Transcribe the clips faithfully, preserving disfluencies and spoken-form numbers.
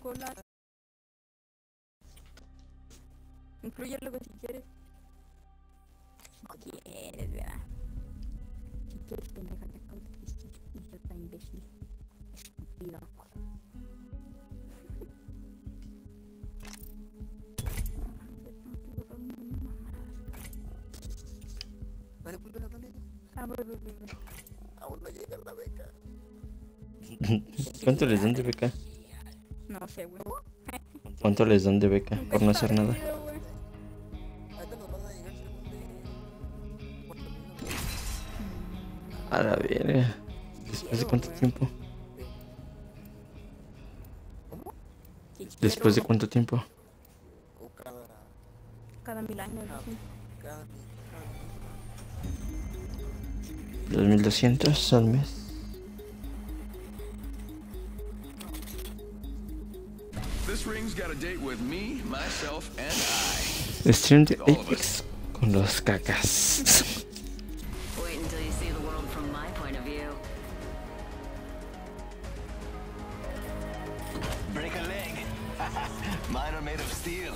chocolate. Incluyelo si quieres. No quieres, ¿verdad? Si quieres, pendeja, te contestas. Hijo tan imbécil. Estúpido. ¿Dónde punto la tablet? Ah, voy, voy, voy. Aún no llega la beca. ¿Cuánto les dan de beca? No sé, güey. ¿Cuánto les dan de beca por no hacer nada? Ahorita nos van a llegar según de cuatro mil. A la verga. ¿Después de cuánto tiempo? ¿Cómo? ¿Después de cuánto tiempo? O cada... Cada mil años, ¿sí? cada mil. dos mil doscientos al mes. This ring's got a date with me, myself, and I. Stream de Apex con los cacas. Wait until you see the world from my point of view. Break a leg. Mine are made of steel.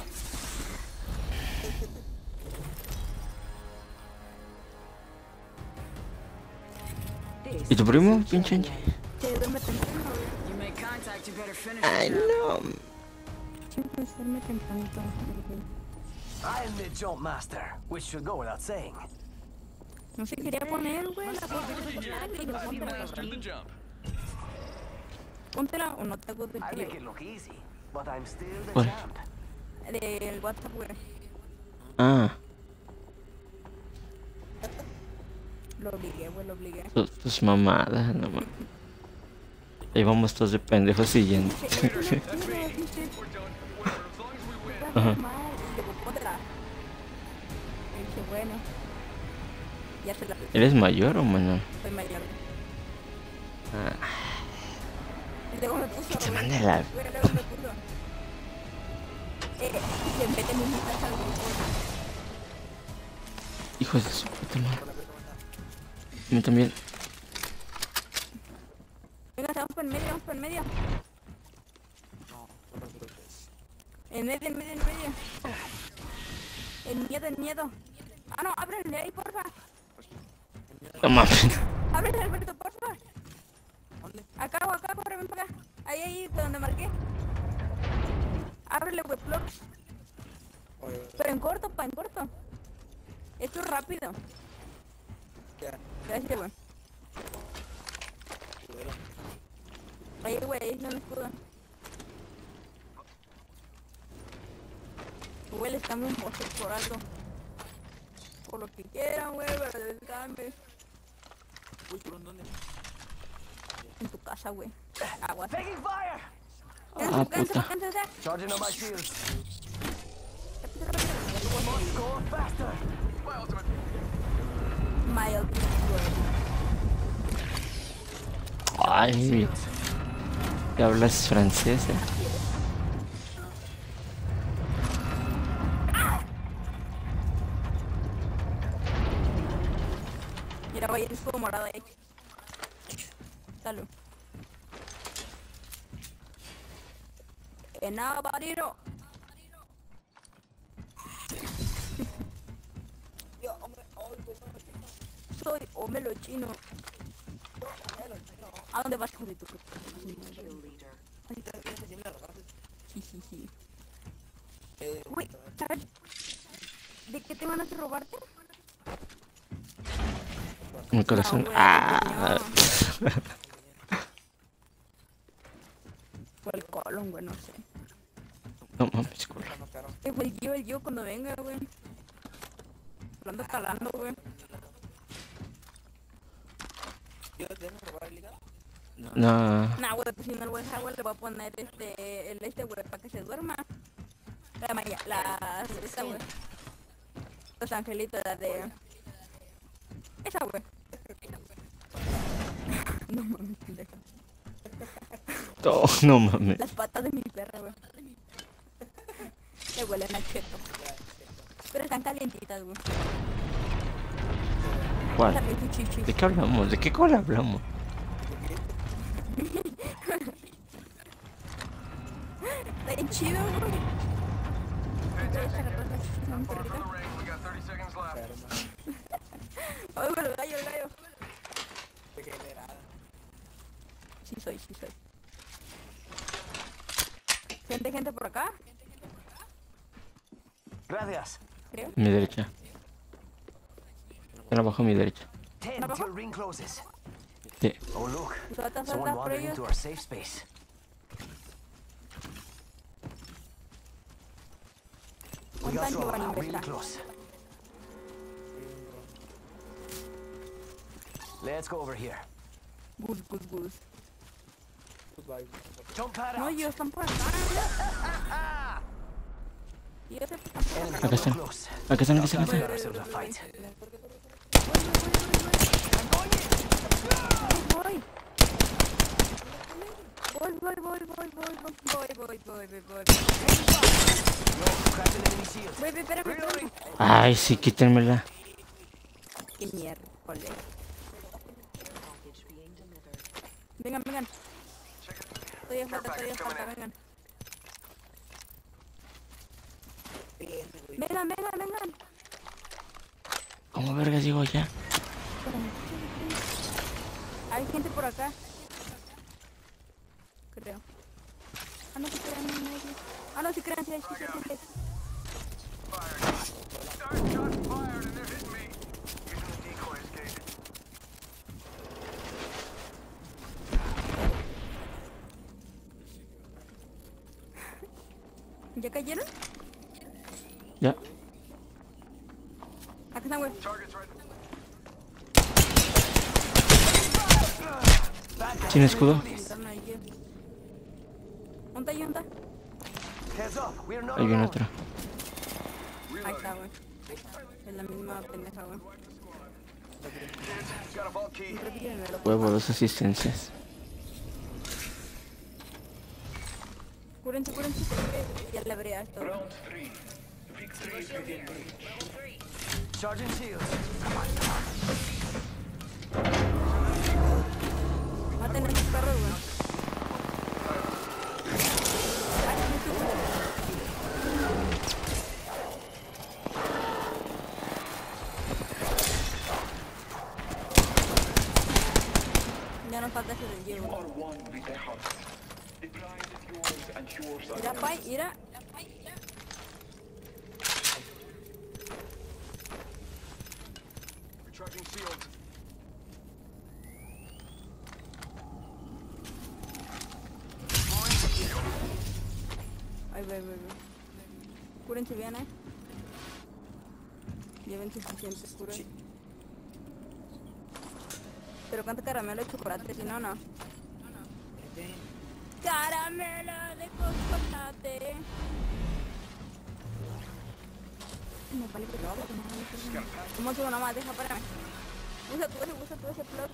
¿Y tu primo, pinche Angie? Se duerme temprano, güey. You make contact, you better finish Ay, the job. no. Siempre se duerme tempranito. I am the jump master, which should go without saying. No se quería poner, güey, la foto de chocolate y lo póntela. Master the jump. Póntela o no te hago del I make it frío. look easy, but I'm still the What? champ. Del WhatsApp, güey. Ah, Lo obligué, güey, lo obligué. tus, tus mamadas, no mames. Ahí vamos todos de pendejos siguiendo. Ajá. Bueno, ya se la ¿Eres mayor o menor? soy mayor. Ah, Y luego me puso. te mandé la... Güey, luego me puso. Eh, se mete en mi casa al grupo. Hijos de su puta madre. A mí también. Venga, vamos por el medio, vamos por el medio. En medio, en medio, en medio. El miedo, el miedo. Ah, no, ábrele ahí, porfa. No mames. Ábrele, Alberto, porfa. Acá o acá, porfa, ven para acá. Ahí, ahí, de donde marqué. Ábrele, güey, plug. Pero en corto, pa, en corto. Esto es rápido. Ya. Gracias, güey. Ahí, güey, ahí está el escudo. Güey, les cambio un poste por algo. Por lo que quieran, güey, pero les cambio. Uy, ¿por dónde? En tu casa, güey. Agua. Taking fire! Ah, puta. Charging on my shields. Go faster! My ultimate, Ay, ¿qué hablas francés? eh? Mira, güey, el escudo morado ahí. Salud. En abariro. Soy Homelo Chino. ¿A dónde vas, hijo de tu puta? Sí, sí, sí. Güey, ¿sabes de qué te van a hacer robarte? Mi corazón. No, güey, Ah. Fue el colon, güey, no sé. No mames, culo. Eh, güey, el yo, el yo cuando venga, güey. Lo ando calando, güey. ¿Yo te dejo robar el hígado? No. Nah, güey, pues si no lo voy a dejar, güey, le voy a poner este, el este, güey, para que se duerma. La maya, la, esta, güey. Los angelitos, la de... Esa, güey. No mames, pendeja. Oh, no mames. Las patas de mi perra, güey. Le huelen a cheto. Pero están calientitas, güey. ¿Cuál? También su chichi. ¿De qué hablamos? ¿De qué cola hablamos? bien chido, güey. Ay, güey, el gallo, el gallo. Degenerada. Sí soy, sí soy. Gente, gente por acá, Gracias. creo. Mi derecha. Están abajo a mi derecha. Ten till ring closes. Sí. Oh look, Suelta, someone suelta, por wandered ellos. into our safe space. We Un got tanque trouble, van a really inventar. close. Let's go over here. Gus, gus, gus. Goodbye. Jump pad No, out. ellos están por acá. Y yo sé que están por Enemy acá. Acá están. close. Acá están, acá están, acá Let's están. get ourselves a fight. Voy, voy, voy, voy, voy, voy, voy, voy, voy, voy, voy. Yo, cracked an enemy shield. Voy, voy, espérame, espérame. Ay, sí, quítenmela. Qué mierda, joder. Vengan, vengan. Todavía falta, todavía falta, vengan. Vengan, vengan, vengan. ¿Cómo vergas digo ya? Hay gente por acá. Creo. Ah, no, si crean, no, no, no. Ah, no, si crean, sí, hay, sí, sí, sí, sí. ¿Ya cayeron? Ya. Acá están, güey. Sin escudo. Entraron ahí. ¿Unta y unta? Heads up, we're not Ahí viene alone. otra. Ahí está, güey. Es la misma pendeja, güey. Got a vault key. Huevo, dos asistencias. Cúrense, cúrense. Ya le abrí a esto. Charging shields. Maten a esos perros, güey. Ay, sí, sí, sí. Ya nos falta ese del Diego. Mira, Pai, mira. Recharging shields. Ay, güey, güey, güey. Cúrense bien, eh. Lleven suficiente cura. Pero canta caramelo de chocolate, si no, no. Caramelo de chocolate. Me vale que lo hago, que no vale que lo hago. ¿Cómo sigo nomás? Deja, espérame. Usa tú ese, usa tú ese plot.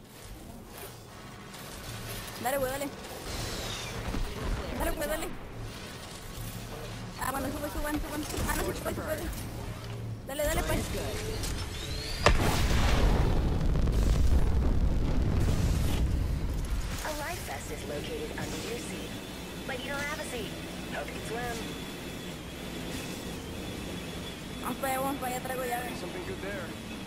Dale, güey, dale. Dale, güey, dale. Ah, bueno, sube, suban, suban. Ah, no, se puede, se puede. Dale, dale, pues. A life vest is located under your seat. But you don't have a seat. Hope you can swim. Vamos para allá, vamos para allá, traigo llave. Something good there.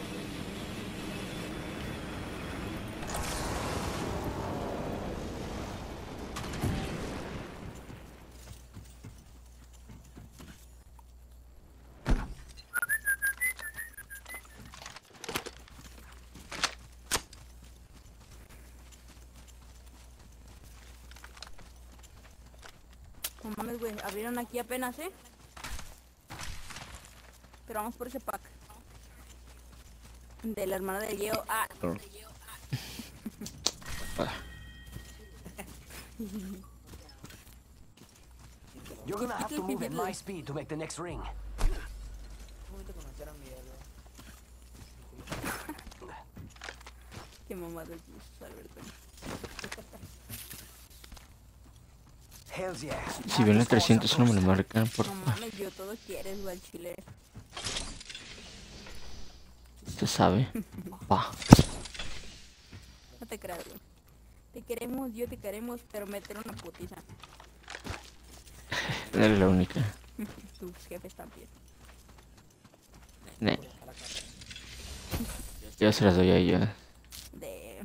No mames, güey, abrieron aquí apenas, ¿eh? Pero vamos por ese pack. De la hermana de Diego. Ah, You're gonna have to move at my speed to make the next ring. Bonito conocer a Miguel. qué mamada es Alberto. Hells yeah. Si viene a trescientos no me lo marcan, por No favor. mames, yo todo quieres, güey, al chile. Usted sabe. Pa. No te creas, güey. Te queremos, yo te queremos, pero meter una putiza. Eres la única. Tus jefes también. Ne. Yo se las doy a ellos. De...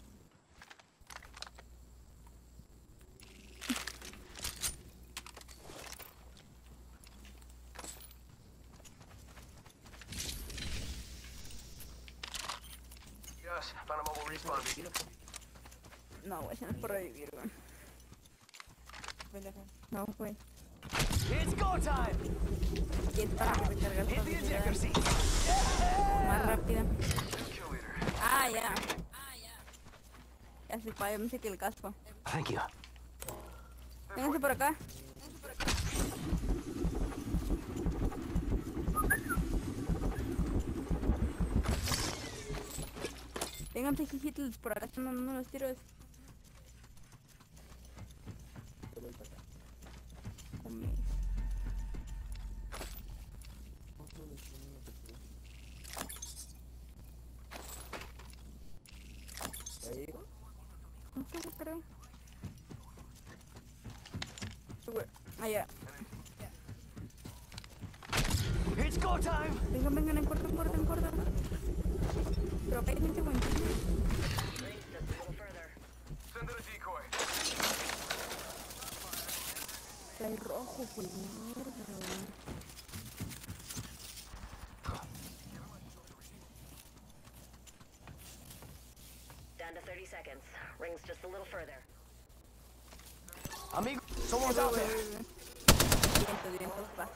Yes, found a mobile respawn beacon. No, güey, no es por revivir, güey. No, güey. It's go time! Aquí es para recargar Hit tu the ejector habilidad seat. más rápida. Kill leader. Ah, ya. Ya se fue, me sé que el casco. Thank you. Vénganse por acá. Vénganse, hijitos, por acá están dando unos tiros. Come. No sé, creo. Güey, allá. It's go time! Vengan, vengan, en corto, en corto, en corto. Pero acá hay gente buena. Rings just a little further. Send in a decoy. Trae rojo, pues mierda. Down to thirty seconds. Rings just a little further. Amigo, someone's out there. Vientos, vientos, va.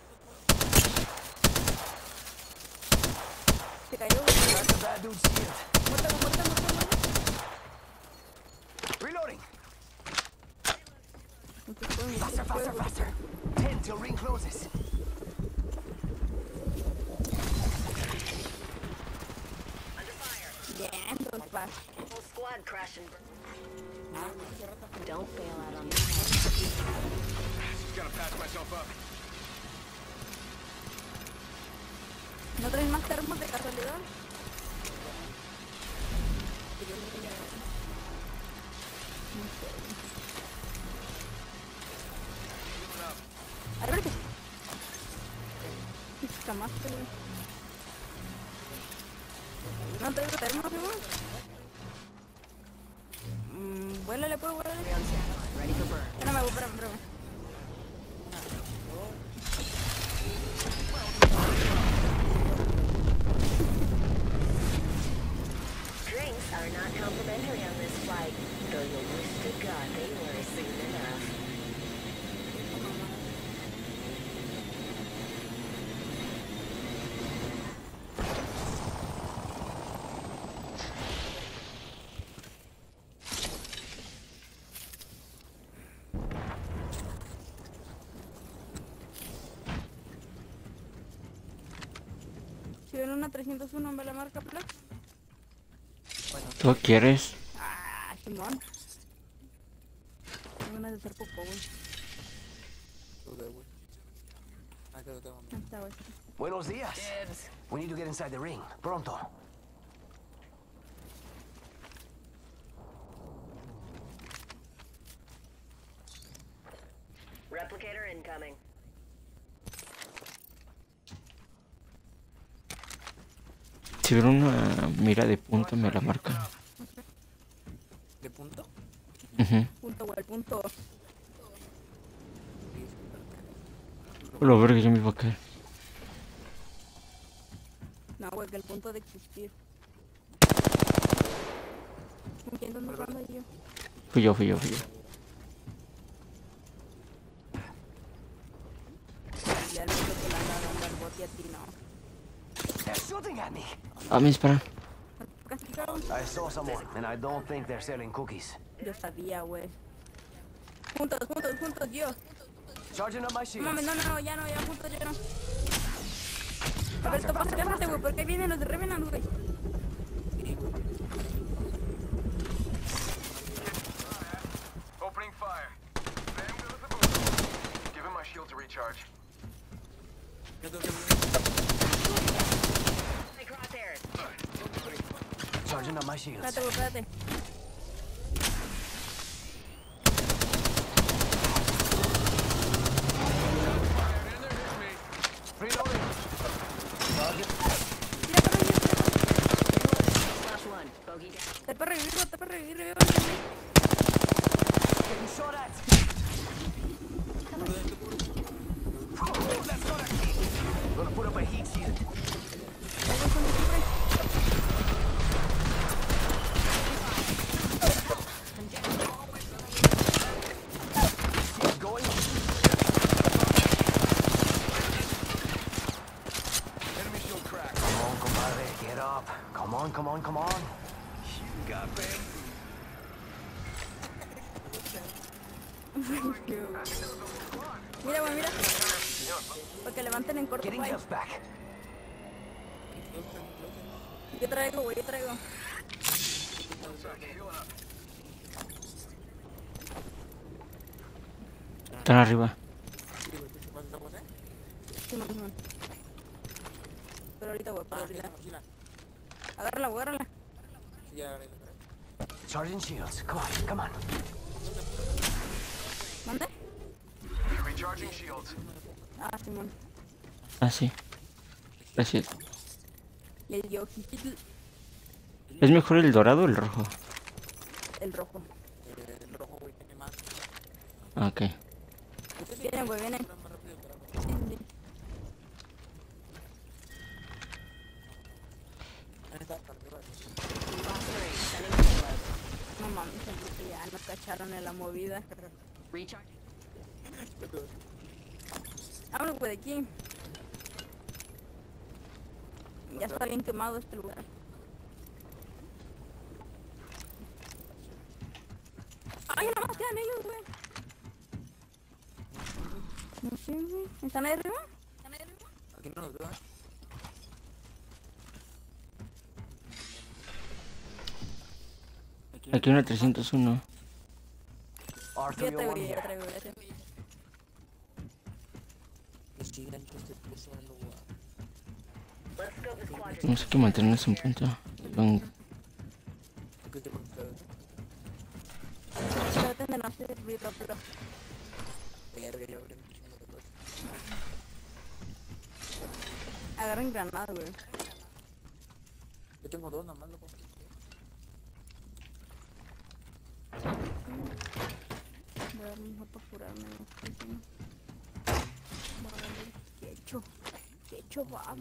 Se cayó, güey. That's the bad dude's shield. Muerta, muerta, muerta, muerta. Reloading. No te puedo, no Faster, te faster, puedo. faster. Ten till ring closes. Under fire. Vientos, va. Whole squad crashing. Don't bail out on me. Just gotta patch myself up. ¿No traes más termos de casualidad? Ábrete. Escamaste, güey. ¿No traigo termos, güey? Mmm, vuélale, pues, vuélale. Ready for burn. Ya no me voy, espérame, espérame. Drinks are not complimentary on this flight, though you'll wish to God they were soon enough. Si ven una trescientos uno, me la marca, Plax. ¿Tú quieres? Ah, Simón. Tengo ganas de hacer popó, güey. Tú de, güey. Ah, que lo tengo. Ahí está, güey. Buenos días. We need to get inside the ring. Pronto. Replicator incoming. Si ven una mira de punta, me la marcan. ¿De punto? Ujú. Punto, güey, punto. Lo verga, ya me iba a caer. No, güey, que el punto de existir. ¿Con quién ando jugando yo? Fui yo, fui yo, fui yo. Ya lo que le anda dando al bote a ti, no. They're shooting at me. Ah, me disparan. Casi cabrón. I saw someone, and I don't think they're selling cookies. Yo sabía, güey. Juntos, juntos, juntos, yo. Charging up my No shield. mames, no, no, no, ya no, ya juntos, ya no. A ver, topa, pásate, güey, porque vienen los de Revenant, güey. Opening fire. Bam goes the boom. Give him my shield to recharge. Yo tengo que... Hey, crosshairs. Charging up my shields. Espérate, güey, espérate. Bogey down. Te para revivir, te para revivir, revivir. Getting shot at. Let's go to heat. Gonna put up a heat shield. Shield going. Enemy shield cracked. Come on, compadre, get up. Come on, come on, come on. You got big. Mira, güey, mira. Para que levanten en corto, Getting güey. health back. Yo traigo, güey, yo traigo. Están arriba. Simón, Simón. Pero ahorita, güey, pero ahorita. Agárrala, güey, agárrala. Charging shields. Come on, come on. ¿Mande? Recharging shields. Ah, Simón. Ah, sí. Gracias. Y el Yojitl, ¿Es mejor el dorado o el rojo? el rojo. Ah, ok. Vienen, güey, vienen. Sí, sí. No mames, que ya nos cacharon en la movida. Recharge. Vámonos, güey, de aquí. Ya está bien quemado este lugar. Ay, nada más quedan ellos, güey. No sé, güey. ¿Están ahí arriba? ¿Están ahí arriba? Aquí no nos veo. Aquí una trescientos uno. R Yo three oh traigo, one yo here. traigo, gracias. Que sigan que este puso en lugar. Let's scope the squadron. Tenemos que mantenernos en punto. Long. ¿Qué te preguntas? Traten de no hacer ruido, pero... Verga, ya abrí un chingo de cosas. Agarren granadas, güey. Yo tengo dos nomás, loco. Voy a dar mejor para curarme. ¿Qué hecho? ¿Qué hecho, baba?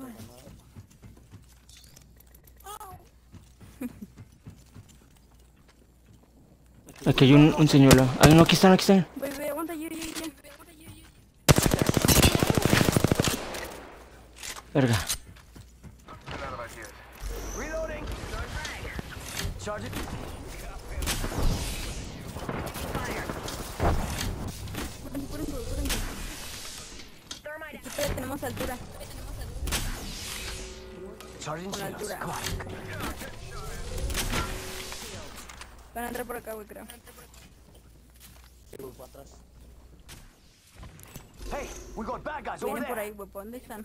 Aquí hay un, un señuelo. Ay, no, aquí están, aquí están. Voy, voy, aguanta, yo, yo, yo. Verga. Reloading. Charge it. Cúrense, cúrense, cúrense. Thermite out. Aquí todavía tenemos altura. Charging Con shields. altura. Come on. Van a entrar por acá, güey, creo. Sigo para atrás. Hey, we got bad guys over Vienen por there. ahí, güey, ¿por dónde están?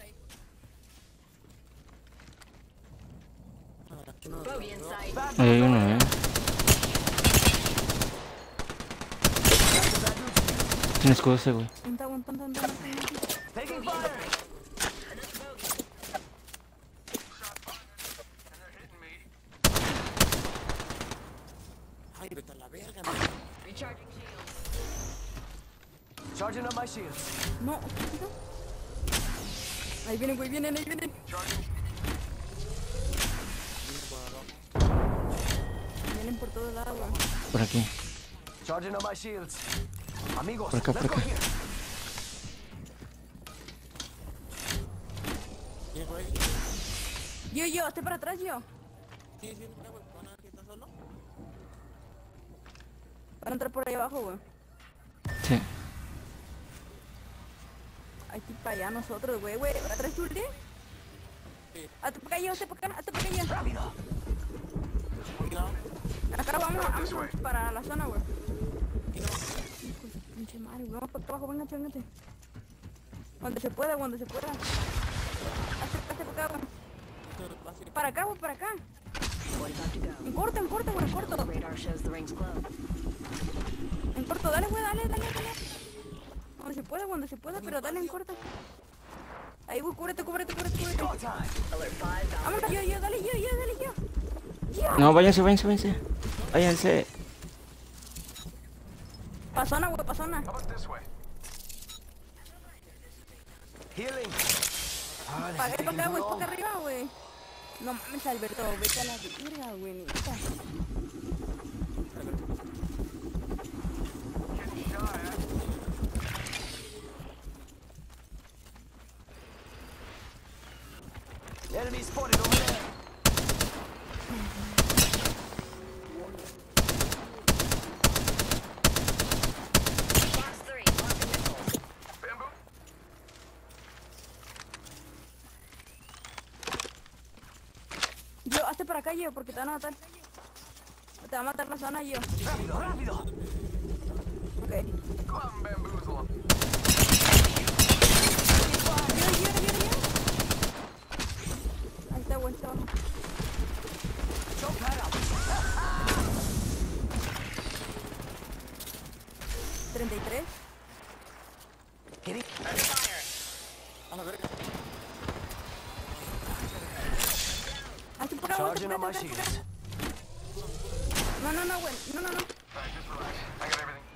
Ah, aquí no nos Bogey in veo. sight. Bad Ahí hay guys uno, over eh. there. Tiene escudo ese, güey. ¿Dónde está, güey? ¿Dónde está? ¿Dónde está? Taking fire. Ay, vete a la verga, man. Recharging shields. Charging up my shields. No, ¿qué pasó? Ahí vienen, güey, vienen, ahí vienen. Vienen por todos lados, güey. Por aquí. Charging up my shields. Amigos, Por acá, let's por go acá. here. ¿Quién fue ahí? Yo, yo, estoy para atrás, yo. Sí, sí, mira, güey, ¿van a ver que está solo? Van a entrar por ahí abajo, güey. Sí. Aquí para allá nosotros, güey, güey. ¿Atrás, Julie? Sí. Hazte para acá, yo, hazte para acá, hazte para acá, yo. Rápido. Aquí no. Acá vamos, vamos para la zona, güey. Hijo de pinche madre, güey. Vamos para acá abajo, véngate, véngate. Cuando se pueda, cuando se pueda. Hazte, hazte para acá, güey. Para acá, güey, para acá. forty-five to go. En corto, en corto, güey, en corto. Radar shows the ring's closed. En corto, dale, güey, dale, dale, dale. Cuando se pueda, cuando se pueda, pero dale en corto. Ahí, güey, cúbrete, cúbrete, cúbrete, cúbrete. Go time. Alert five. Vamos, yo, yo, dale, yo, yo, dale, yo. No, váyanse, váyanse, váyanse. Váyanse. Pasona, güey, pasona. How about this way? Healing. Ah, Para acá, necesito para acá, güey, un para acá arriba, güey. No mames, Alberto, vete a la verga, güey, neta. Enemy spotted over there. Box three, launching missiles. Bamboo. Yo, hazte para acá, yo, porque te van a matar. Te va a matar la zona, yo. Rápido, rápido. Ok. Come on, bamboozle. Yo, yo, yo, yo. Ahí está, güey, está abajo. Jump that up. treinta y tres. Hitting. A la verga. Hazte para acá, güey. Charging on my hazte para acá. shields. No, no, no, güey. No, no, no. I got everything.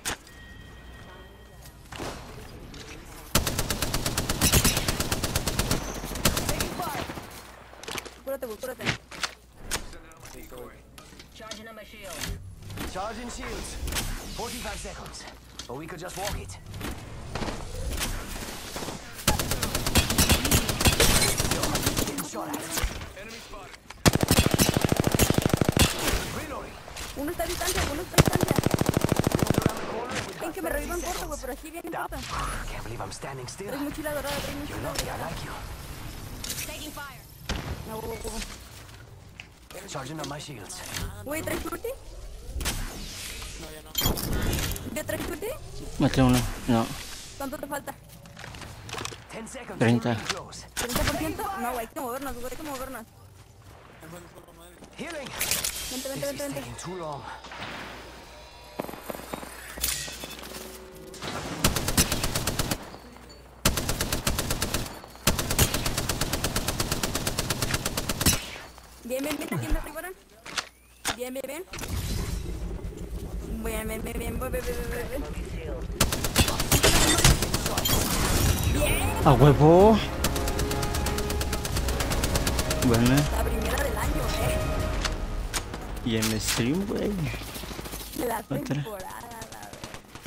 Cúrate, güey, cúrate. Charging on my shield. Charging shields. forty-five seconds. Or we could just walk it. Getting shot at. Enemy spotted. Reloading. Uno está a distancia, uno está a distancia. Around the corner. We've Ven got que me thirty revivan corto, güey, seconds. pero así bien en That- corto. Can't believe I'm standing still. Traes mochila dorada, traes You're mochila lucky I dorada. like you. Taking fire. No, güey, güey. Charging on my shields. Güey, ¿traes ulti? No, ya no. ¿Ya traes ulti? Mate uno. No. ¿Cuánto te falta? ten seconds. Treinta. We're close. ¿treinta por ciento? No, güey, hay que movernos, güey, hay que movernos. Hermano, por la madre. Healing. Vente, This vente, is vente, vente. taking too long. Bien, bien, bien, aquí en la arriba. Bien, bien, bien. Bien, bien, bien, bien, bien, bien, bien, bien, bien. Bien, ¡A huevo! Bueno. la primera del año, eh. Y en stream, güey. La Otra. temporada, la verdad.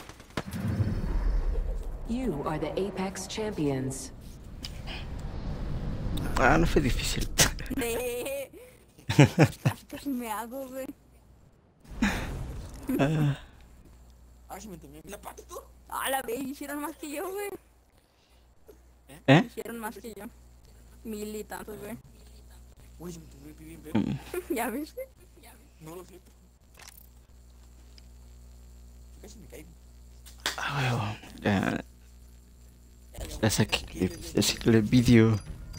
You are the Apex champions. Ah, no fue difícil. De... Casi me hago, güey. Ah, Ah, sí me entendió. ¿La parte tú? Ah, la vez hicieron más que yo, güey. ¿Eh? Hicieron más que yo. Mil y tantos, güey. Uy, se me entendió bien, bien. ¿Ya ves, güey? No lo sé. Casi me caigo. a huevo. Ya. Ya saqué clip. Ya saqué el vídeo.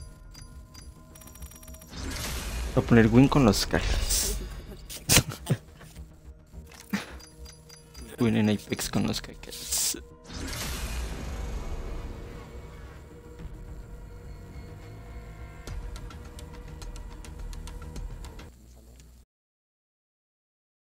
Voy a poner win con los cajas. Win en Apex con los cajas.